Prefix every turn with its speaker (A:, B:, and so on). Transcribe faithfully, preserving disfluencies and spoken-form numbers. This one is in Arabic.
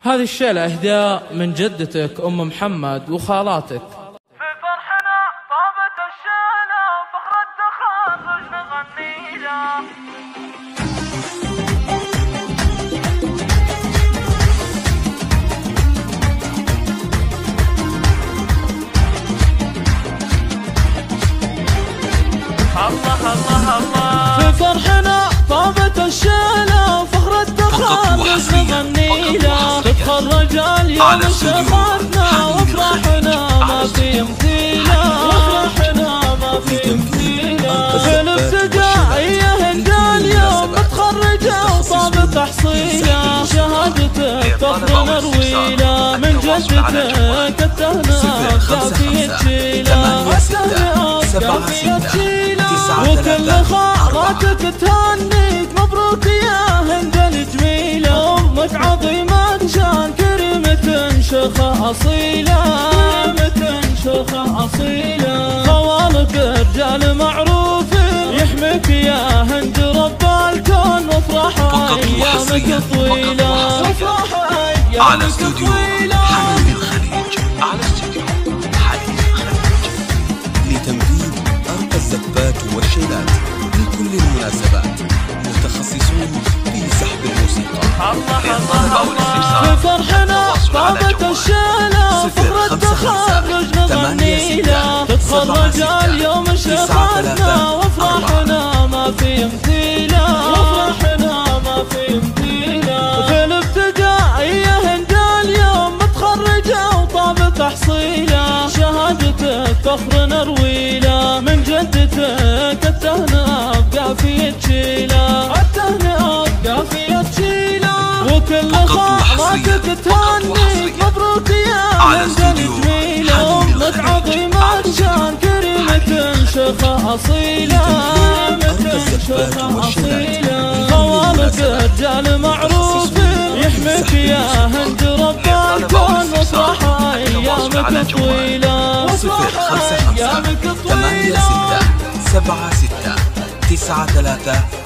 A: هذه الشيلة إهداء من جدتك أم محمد وخالاتك.
B: في فرحنا طابت الشيلة فخر التخرج نغني له. الله الله الله.
A: في فرحنا طابت الشيلة فخر التخرج نغني له. تتخرج اليوم شيختنا وافراحنا ما في مثيله. وافراحنا ما في مثيله. في الابتدائية هند اليوم متخرجة وطاب تحصيله. شهادتك فخر نرويله من جدتك التهنئة كافية تشيله. التهنئة كافية تشيله. وكل خالاتك تهنيك مبروك يا هند الجميلة. أمك عظيمة شان كريمة شيخة أصيلة. كريمة شيخة أصيلة. خوالك رجال معروفين يحميك يا هند رب الكون. وافرح أيامك طويلة. وافرح أيامك طويلة.
C: حليب الخليج على استوديو حليب الخليج لتنفيذ أرقى الزفات والشيلات لكل المناسبات. متخصصون في سحب الموسيقى.
A: في فرحنا طابت الشيلة فخر التخرج نغني له. تتخرج اليوم شيختنا وافراحنا ما في مثيله. وافراحنا ما في مثيله. في الابتدائية هند اليوم متخرجة وطاب تحصيله. شهادتك فخر نرويله من جدتك التهنئة بقافية تشيله. التهنئة بقافية تشيله. وكل خالاتك تهنيك مبروك يا هند الجميلة. أمك عظيمة شان كريمة شيخة أصيلة. كريمة شيخة أصيلة. خوالك رجال معروفين يحميك يا هند رب الكون. وافرح أيامك طويلة. وافرح أيامك طويلة.
C: ثمانية ستة سبعة ستة تسعة ثلاثة